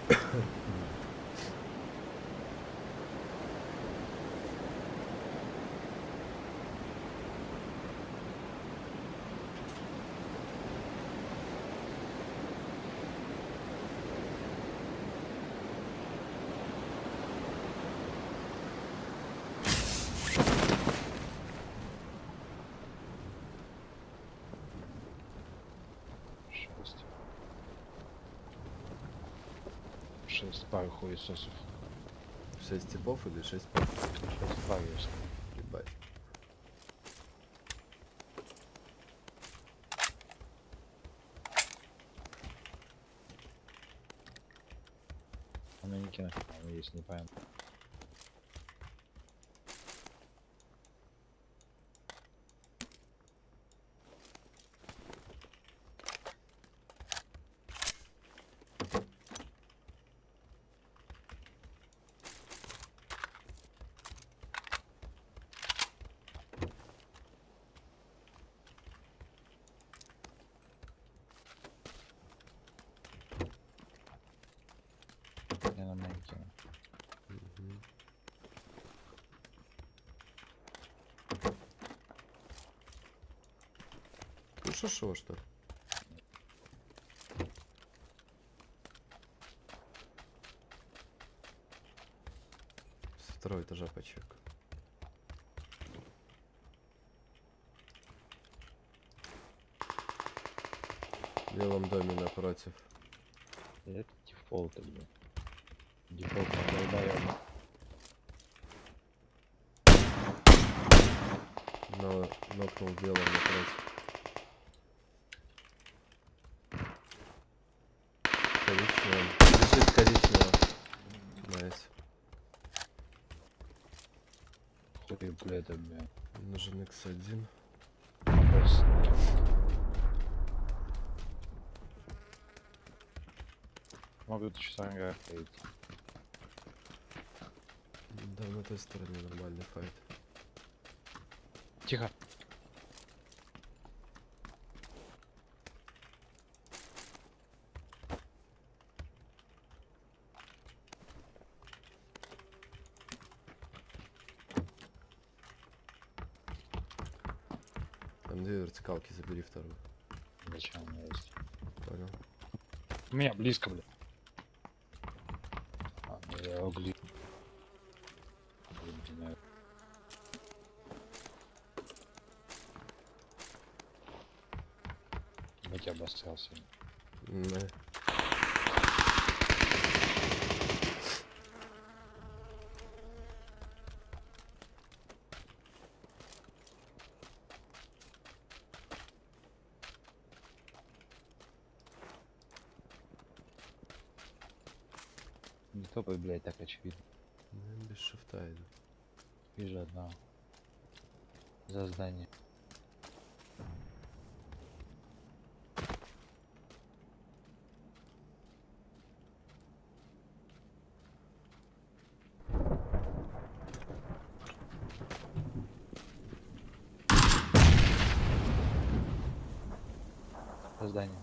Шесть пар хуесосов. 6 типов или 6 пар? 6 пар есть. Ебать. Она не кинет, она есть, не пойму. Я на меня кину. Ну шо, что ли? С второго этажа почек. В белом доме напротив. Это дефолт, блин. Дефолт на долбоёб. Но нокнул белым напротив. Коричневым. Бежит коричнево. Найс. Хуй, блядь, блядь. Нужен X1. Могут часами ходить. Да, на той стороне нормальный файт. Тихо. Там две вертикалки, забери вторую. Зачем у меня есть? Понял. У меня близко, блядь. А, ну я угли. Быть обострялся. Да. Не топай, блядь, так очевидно. Ну, без шифта иду. Вижу одного. За здание. За здание.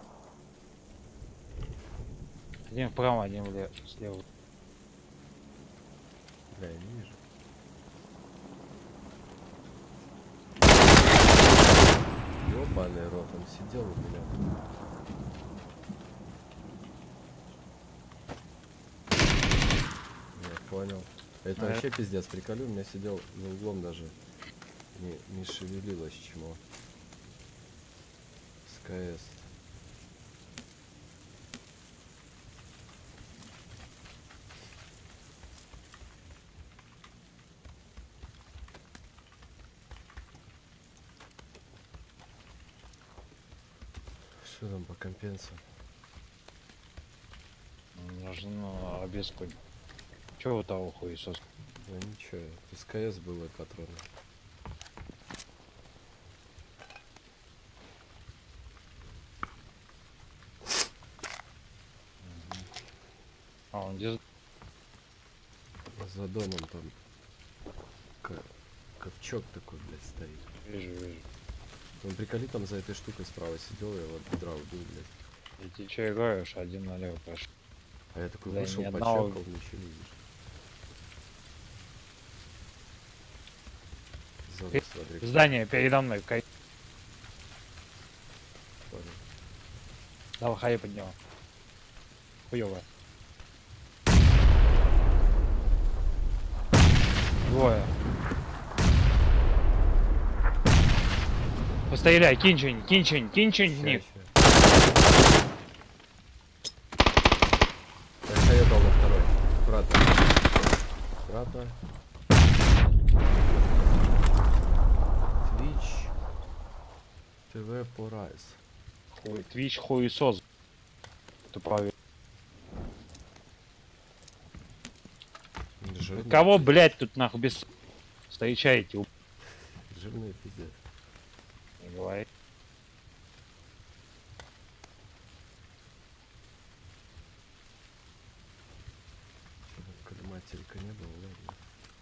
Один вправо, один влево, слева. Бля, я не вижу. Ёбаный рот, он сидел у меня. Я понял. Это вообще пиздец, приколю, у меня сидел за углом даже. Не шевелилось чему. С КС. Что там по компенсам? Нужен обеску. Чего у того хуесос? Да ничего, из КС было патроны. А он где? За домом там ковчег такой, блядь, стоит. Вижу. Он приколи там за этой штукой справа сидел, я его от бедра убил, блядь. И ты че играешь? Один налево пошел. А я такой Да, вышел, ни одного- почекал, ничего не вижу. Зона смотри, Здание передо мной. понял. Давай, хай под него. Хуёво. Двое. Постреляй, кинь что-нибудь, кинь что-нибудь, кинь что-нибудь в них. Так, я дал на второй. Аккуратно. Аккуратно. Twitch TV Порайс. Хуй, Твич хуесос. Туповый. Жирный. Кого, блядь, тут нахуй без... Встречаете? Жирный пиздец. Не говори. Колымателька не было, ладно.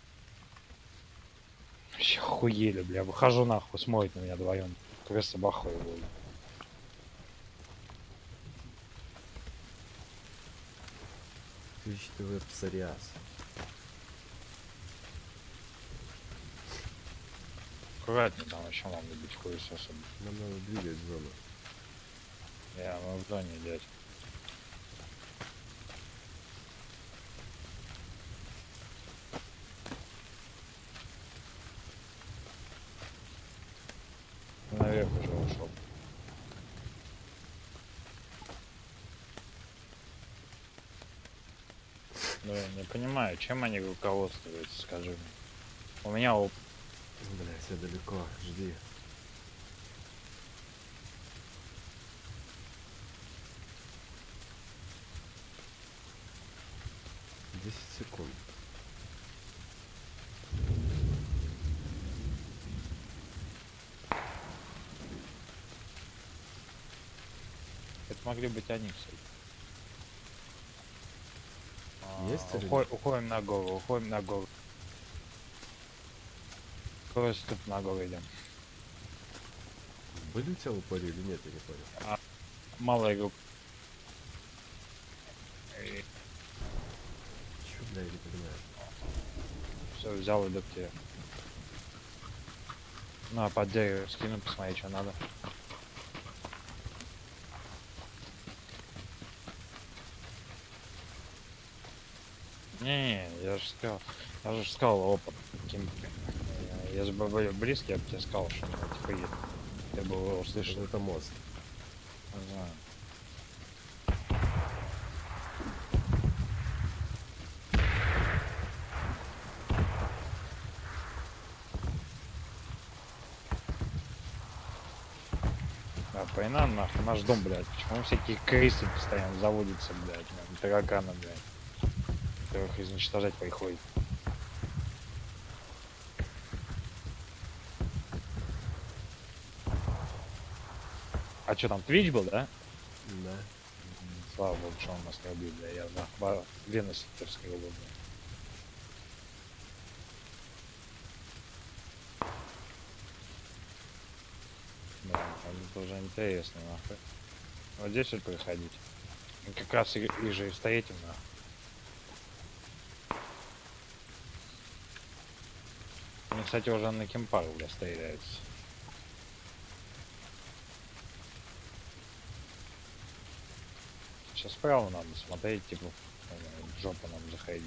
Вообще охуели, бля. Выхожу нахуй, смотрит на меня вдвоем. Квест собахой его. Twitch TV Псориаз. Аккуратнее, там еще надо быть хуесосом. Нам надо двигать зону. Я мы в зоне, блядь. Наверх уже ушел. Ну, я не понимаю, чем они руководствуются, скажи мне. У меня Блять, я далеко, жди. Секунд. это могли быть они, кстати. Есть или Уходим на гору, уходим на гору. Просто тут на гору идем. Были у тебя в упоре или нет, я не понял. Малая группа. Чё, бля, я не понимаю. Все, взял и тебе. Ну, а под дерево скину, посмотри, что надо. Не, я же сказал опыт. Если бы были близкие, я бы тебе сказал, что типа есть. Я бы его услышал. Это мост. Не знаю. Да, пойна нахуй, наш дом, блядь. Почему всякие крысы постоянно заводятся, блядь, тараканы, блядь. Которых изничтожать приходит. А что там, Твич был, да? Да. Слава богу, что он нас не убил, бля. Я нахуй вены сетерской убил, бля. Да, это уже интересно, нахуй. Вот здесь вот проходить. И как раз и же и встретим, нахуй. Они, кстати, уже на кемпару, бля, стреляются. Сейчас справа надо смотреть, типа, в жопу нам заходить.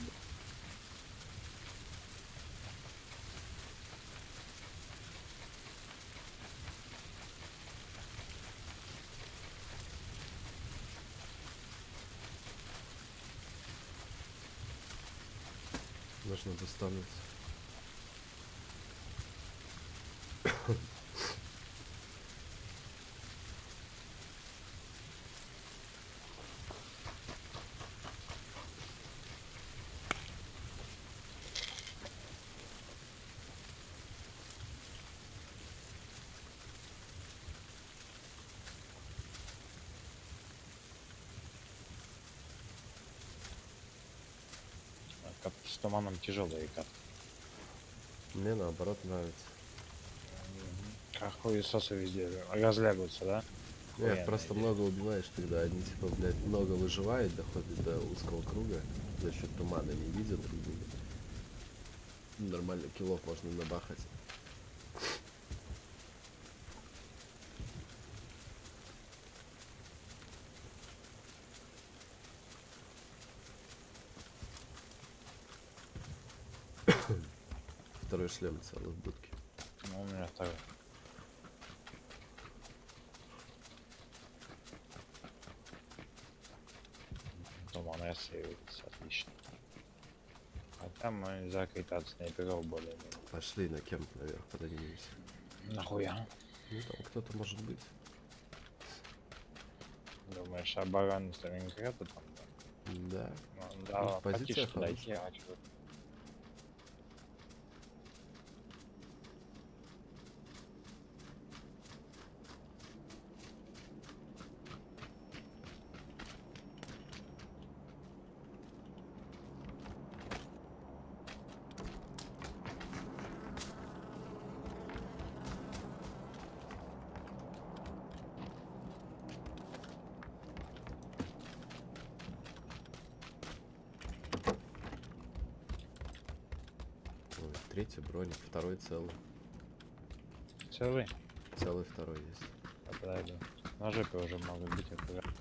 Нужно достануться. Как с туманом тяжелая река. Мне наоборот нравится. Как хуесосы везде разлягутся, да? Нет, просто много убиваешь, когда они типа, блядь, много выживают, доходят до узкого круга, за счет тумана не видят друг друга. Нормально киллов можно набахать. Второй шлем целый в будке. Ну, у меня второй. Туман рассеивается, отлично. А там мы закрыты от снайперов более-менее. Пошли на кемп наверх поднимемся. Нахуя? Ну там кто-то может быть. Думаешь, оборона Сталинграда там? Да. Ну, да, Ну, позиция потише дойти, а чё? Ой, третий броник, второй целый. Целый? Целый второй есть. Подойду. На жопе уже могут быть аккуратно.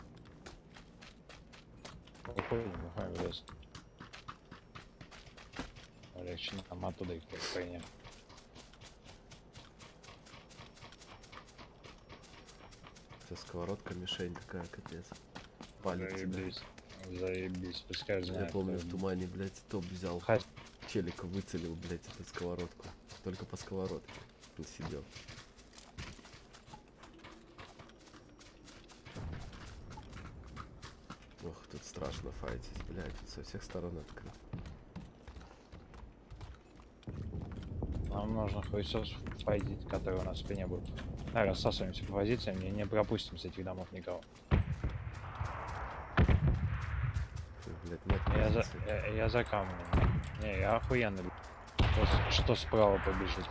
Выходим в лес. Легче нам оттуда их принять. Эта сковородка мишень такая, капец. Палит тебя. Заебись. Заебись. Пускай Я знает. помню, в тумане, блядь, топ взял. Хать. Челика выцелил, блядь, эту сковородку. Только по сковородке он сидел. Ох, тут страшно файтить, блядь, тут со всех сторон открыто. Нам нужно хуесос файтить, который у нас в спине будет. Да, рассасываемся по позициям, не пропустим с этих домов никого. Фу, блядь, нет Я за камнем. Не, я охуенно. Что справа побежит.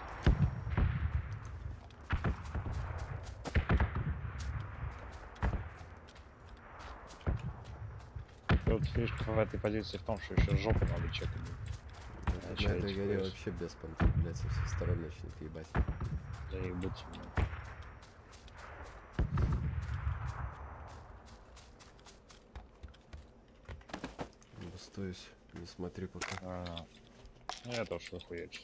Тут фишка в этой позиции в том, что еще жопу надо чекать. На этой горе вообще без понта, блядь, со всех сторон начнет ебать. Заебутся. Бастуюсь, не смотри пока. Ну я тоже охуеть.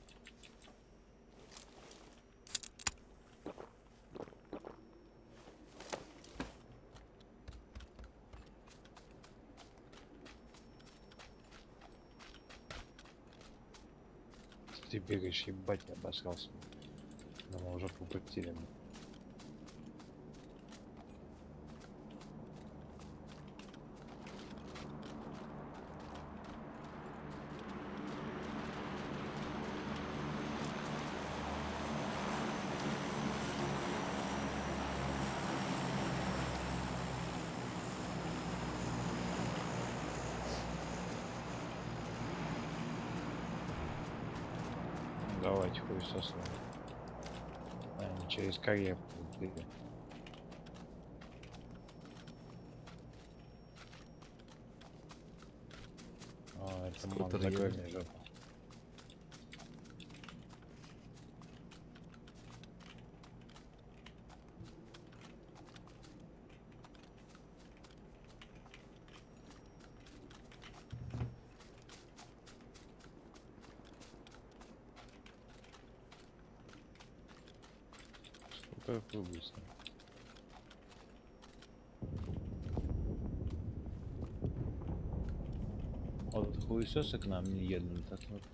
Ты бегаешь, ебать, я обосрался. Думал, уже попустили. Давайте хуесос. Через карьер. О, это мог закрой мне жопу. Что такое быстро? Вот хуесосы к нам не едут, так вот.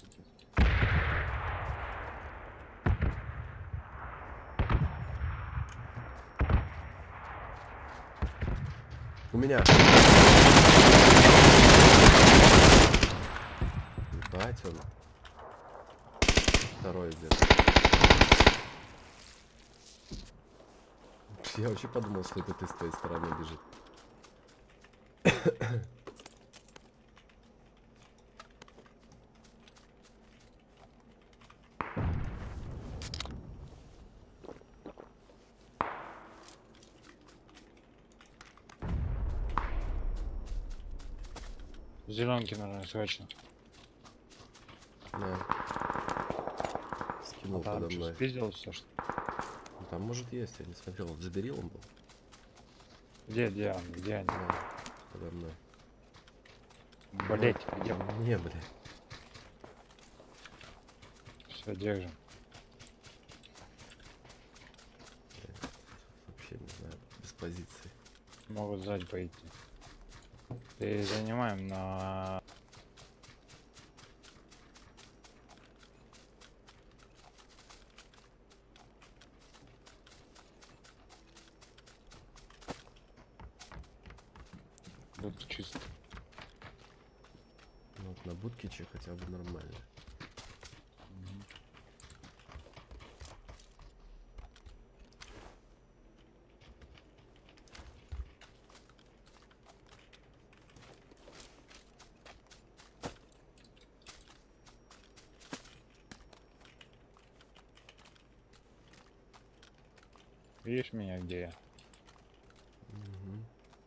У меня. Ебать он. Второй где-то. Я вообще подумал, что это ты с той стороны бежит. Зеленки нужны срочно. Да. Скинул Там подо что, мной. спиздил все, что? Ну, там может есть, я не смотрел. За берилом был? Где он? Где они? Да, подо мной. Блять, где? Не, блядь. Все, держим. Вообще не знаю, без позиции. Могут сзади пойти. И занимаем на... Тут чисто. Ну, вот на будке че хотя бы нормально. Видишь меня, где я? Мгм.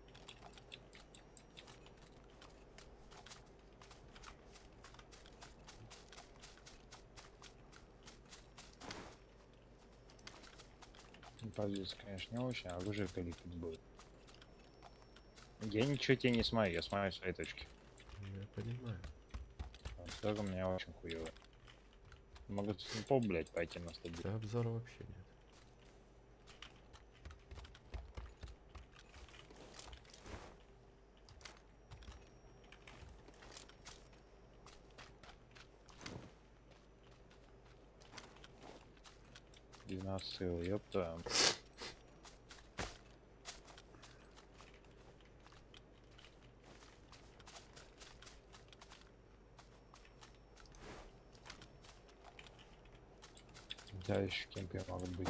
Позиция, конечно, не очень, а оружие количество будет. Я ничего тебе не смотрю, я смотрю свои точки. Я понимаю. Тоже у меня очень хуево. Могу с снипов, блядь, пойти на стадион. Да обзора вообще нет. Диносыл, ёпта. Да, еще кемпы могут быть.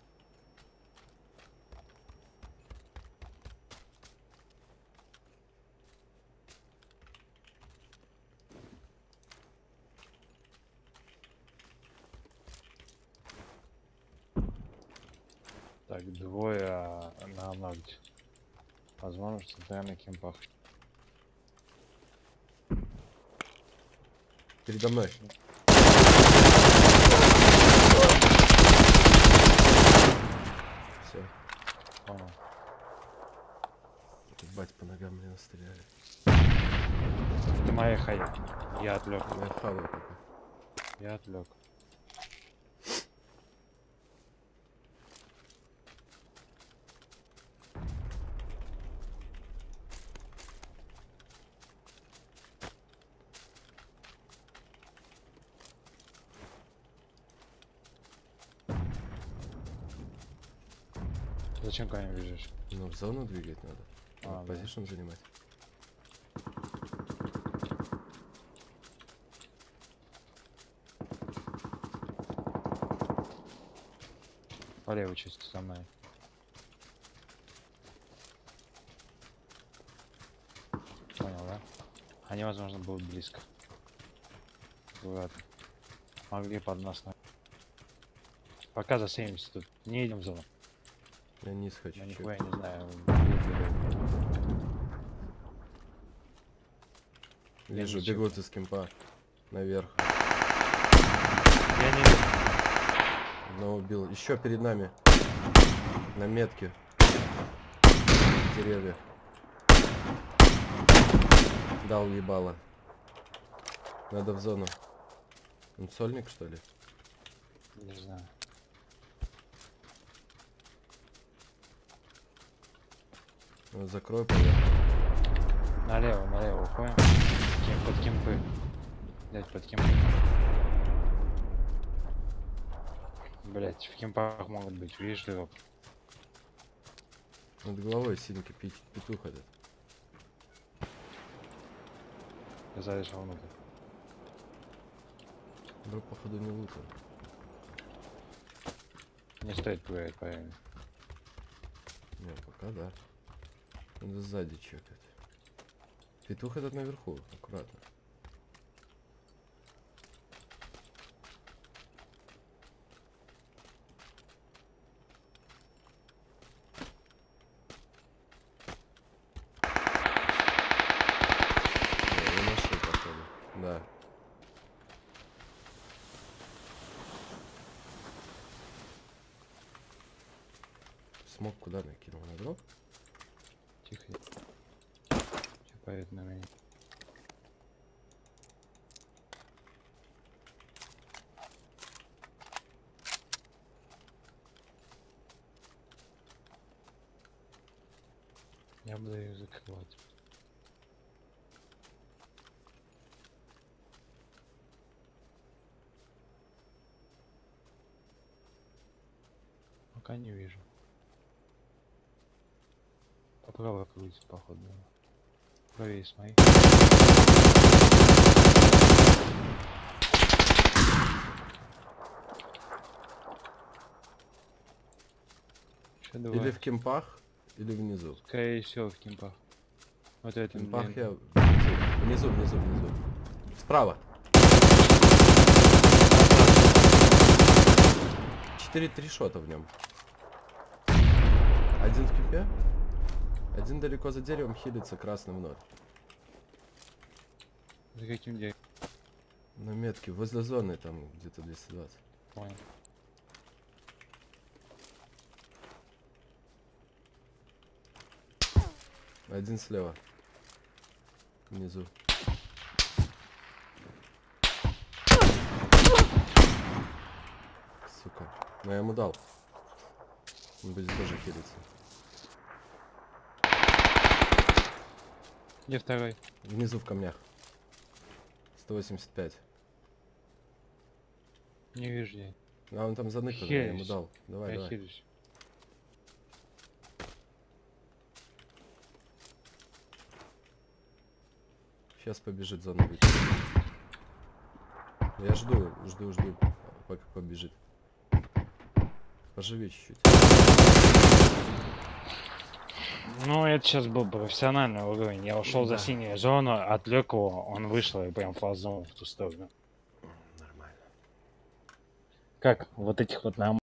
Так, двое на ногте. Возможно, что центральный кемпах. Передо мной. Все. Понял. Бать, по ногам мне настреляли. Это моя хая. Я отвлек. Я хаваю пока. Я отвлек. Зачем ко мне бежишь? Ну, в зону двигать надо. А, да. Позишн занимать. Полеву чисто со мной. Понял, да? Они, возможно, будут близко. Ладно. Могли под нас. Пока за 70 тут. Не идем в зону. Я низ хочу. Я чуть. нихуя не знаю. Вижу, ничего. бегут из кемпа. Наверх. Я не вижу. Одного убил. Еще перед нами. На метке. Деревья. Дал ебало. Надо в зону. Он сольник, что ли? Не знаю. Ну, закрой, поехали. Налево, уходим. Под кемпы. Блять, под кемпы. Блять, в кемпах могут быть, видишь, дырок. Над головой синька петух этот. Я залезал внутрь. Бро, походу, не лутал. Не стоит проверять, правильно. Не, пока да. Надо сзади чекать. Петух этот наверху, аккуратно. смог куда накинул? На дроп? Тихо. Поверь на меня. Я буду ее закрывать. Пока не вижу. Попробуй крутить, походу. Правее смотри. Еще Или давай. в кемпах, или внизу. Скорее всего в кемпах. Вот В это кемпах блин. я... Внизу. Справа. 4-3 шота в нем. Один в кипе. Один далеко за деревом хилится красным в ноль. За каким деревом? На метке, возле зоны там где-то 220. Понял. Один слева. Внизу. Сука. Но я ему дал. Он будет тоже хилиться. Где второй? Внизу в камнях. 185. Не вижу я. А он там заныкан, я ему Хересь. дал. Давай, Я давай. хилюсь. Сейчас побежит зону выйти. Я жду, пока побежит. Поживи чуть-чуть. Ну, это сейчас был профессиональный уровень. Я ушел за Да. синюю зону, отвлек его, он вышел и прям фазнул в ту сторону. Нормально. Как вот этих вот нам